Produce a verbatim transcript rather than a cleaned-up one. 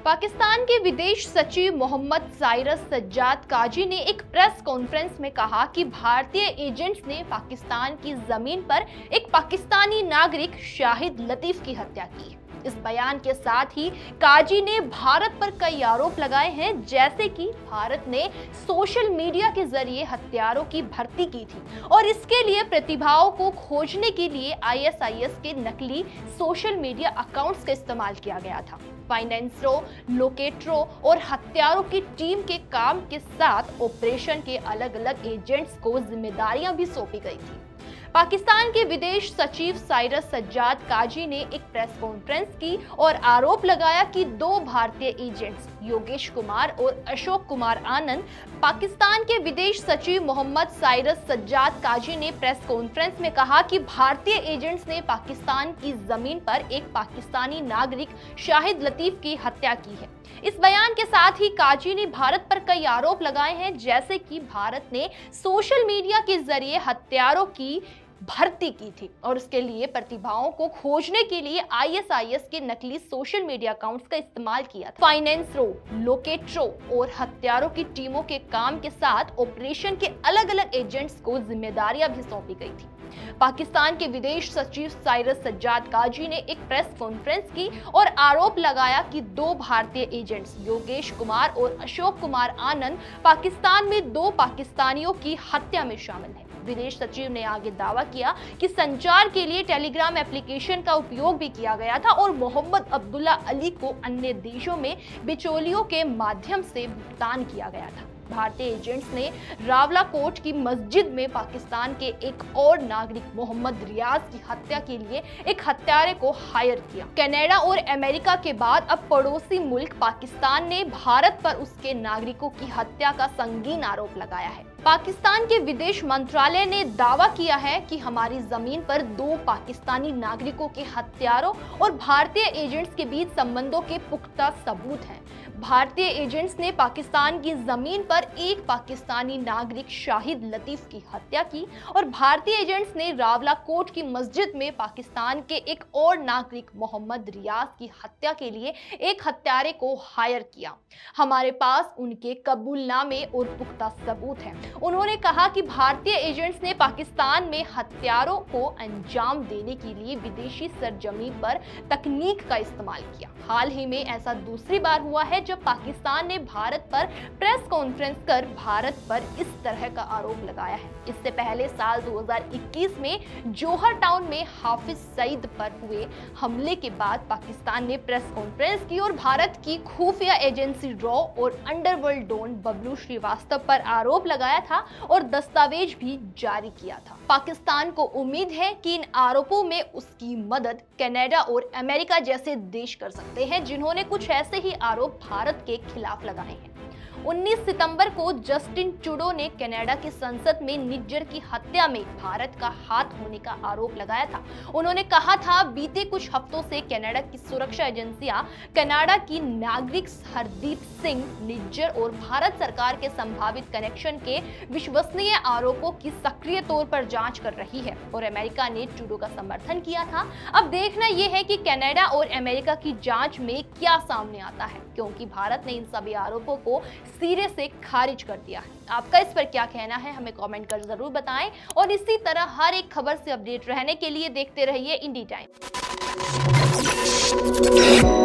पाकिस्तान के विदेश सचिव मोहम्मद साइरस सज्जाद काजी ने एक प्रेस कॉन्फ्रेंस में कहा कि भारतीय एजेंट्स ने पाकिस्तान की जमीन पर एक पाकिस्तानी नागरिक शाहिद लतीफ की हत्या की। इस बयान के साथ ही काजी ने भारत पर कई आरोप लगाए हैं, जैसे कि भारत ने सोशल मीडिया के जरिए हत्यारों की भर्ती की थी और इसके लिए प्रतिभाओं को खोजने के लिए आई एस आई एस के नकली सोशल मीडिया अकाउंट्स का इस्तेमाल किया गया था। फाइनेंसरों, लोकेटरों और हत्यारों की टीम के काम के साथ ऑपरेशन के अलग अलग एजेंट्स को जिम्मेदारियां भी सौंपी गई थी। पाकिस्तान के विदेश सचिव साइरस सज्जाद काजी ने एक प्रेस कॉन्फ्रेंस की और आरोप लगाया कि दो भारतीय एजेंट्स योगेश कुमार और अशोक कुमार आनंद। पाकिस्तान के विदेश सचिव मोहम्मद साइरस सज्जाद काजी ने प्रेस कॉन्फ्रेंस में कहा कि भारतीय एजेंट्स ने पाकिस्तान की जमीन पर एक पाकिस्तानी नागरिक शाहिद लतीफ की हत्या की है। इस बयान के साथ ही काजी ने भारत पर कई आरोप लगाए हैं, जैसे कि भारत ने सोशल मीडिया के जरिए हत्यारों की भर्ती की थी और उसके लिए प्रतिभाओं को खोजने के लिए आई एस आई एस के नकली सोशल मीडिया अकाउंट्स का इस्तेमाल किया था। फाइनेंसरों, लोकेटरों और हत्यारों की टीमों के काम के साथ ऑपरेशन के अलग अलग एजेंट्स को जिम्मेदारियां भी सौंपी गई थी। पाकिस्तान के विदेश सचिव साइरस सज्जाद काजी ने एक प्रेस कॉन्फ्रेंस की और आरोप लगाया कि दो भारतीय एजेंट्स योगेश कुमार और अशोक कुमार आनंद पाकिस्तान में दो पाकिस्तानियों की हत्या में शामिल हैं। विदेश सचिव ने आगे दावा किया कि संचार के लिए टेलीग्राम एप्लीकेशन का उपयोग भी किया गया था और मोहम्मद अब्दुल्ला अली को अन्य देशों में बिचौलियों के माध्यम से भुगतान किया गया था। भारतीय एजेंट्स ने रावलाकोट की मस्जिद में पाकिस्तान के एक और नागरिक मोहम्मद रियाज की हत्या के लिए एक हत्यारे को हायर किया। कनाडा और अमेरिका के बाद अब पड़ोसी मुल्क पाकिस्तान ने भारत पर उसके नागरिकों की हत्या का संगीन आरोप लगाया है। पाकिस्तान के विदेश मंत्रालय ने दावा किया है कि हमारी जमीन पर दो पाकिस्तानी नागरिकों के हत्यारों और भारतीय एजेंट्स के बीच संबंधों के पुख्ता सबूत हैं। भारतीय एजेंट्स ने पाकिस्तान की जमीन पर एक पाकिस्तानी नागरिक शाहिद लतीफ की हत्या की और भारतीय एजेंट्स ने रावलाकोट की मस्जिद में पाकिस्तान के एक और नागरिक मोहम्मद रियाज की हत्या के लिए एक हत्यारे को हायर किया। हमारे पास उनके कबूलनामे और पुख्ता सबूत हैं। उन्होंने कहा कि भारतीय एजेंट्स ने पाकिस्तान में हत्यारों को अंजाम देने के लिए विदेशी सरजमी पर तकनीक का इस्तेमाल किया। हाल ही में ऐसा दूसरी बार हुआ है जब पाकिस्तान ने भारत पर प्रेस कॉन्फ्रेंस कर भारत पर इस तरह का आरोप लगाया है। इससे पहले साल दो हज़ार इक्कीस में जोहर टाउन में हाफिज सईद पर हुए हमले के बाद पाकिस्तान ने प्रेस कॉन्फ्रेंस की और भारत की खुफिया एजेंसी रॉ और अंडरवर्ल्ड डॉन बबलू श्रीवास्तव पर आरोप लगाया था और दस्तावेज भी जारी किया था। पाकिस्तान को उम्मीद है कि इन आरोपों में उसकी मदद कनाडा और अमेरिका जैसे देश कर सकते हैं, जिन्होंने कुछ ऐसे ही आरोप भारत के खिलाफ लगाए हैं। उन्नीस सितंबर को जस्टिन ट्रूडो ने कनाडा की संसद में निज्जर की हत्या में भारत का हाथ होने का आरोप लगाया था। उन्होंने कहा था, बीते कुछ हफ्तों से कनाडा की सुरक्षा एजेंसियां कनाडा की नागरिक हरदीप सिंह निज्जर और भारत सरकार के संभावित कनेक्शन के विश्वसनीय आरोपों की सक्रिय तौर पर जांच कर रही है और अमेरिका ने ट्रूडो का समर्थन किया था। अब देखना यह है कि कनाडा और अमेरिका की जांच में क्या सामने आता है, क्योंकि भारत ने इन सभी आरोपों को सिरे से खारिज कर दिया है। आपका इस पर क्या कहना है, हमें कमेंट कर जरूर बताएं और इसी तरह हर एक खबर से अपडेट रहने के लिए देखते रहिए इंडी टाइम।